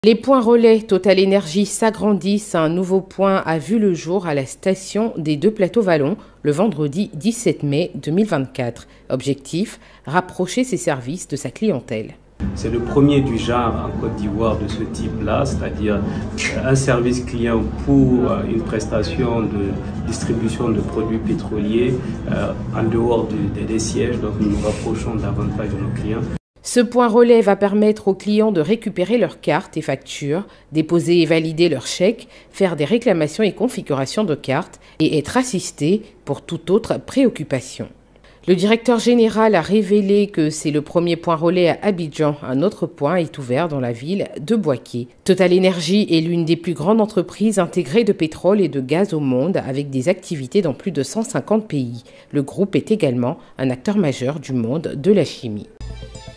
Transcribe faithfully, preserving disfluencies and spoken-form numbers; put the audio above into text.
Les points relais Total Énergie s'agrandissent. Un nouveau point a vu le jour à la station des Deux Plateaux Vallon le vendredi dix-sept mai deux mille vingt-quatre. Objectif, rapprocher ses services de sa clientèle. C'est le premier du genre en Côte d'Ivoire de ce type-là, c'est-à-dire un service client pour une prestation de distribution de produits pétroliers euh, en dehors de, de, des sièges. Donc nous nous rapprochons davantage de nos clients. Ce point relais va permettre aux clients de récupérer leurs cartes et factures, déposer et valider leurs chèques, faire des réclamations et configurations de cartes et être assistés pour toute autre préoccupation. Le directeur général a révélé que c'est le premier point relais à Abidjan. Un autre point est ouvert dans la ville de Bouaké. Total Énergie est l'une des plus grandes entreprises intégrées de pétrole et de gaz au monde, avec des activités dans plus de cent cinquante pays. Le groupe est également un acteur majeur du monde de la chimie.